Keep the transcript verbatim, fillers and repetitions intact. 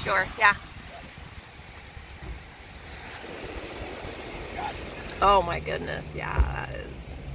door, yeah. Oh my goodness, yeah, that is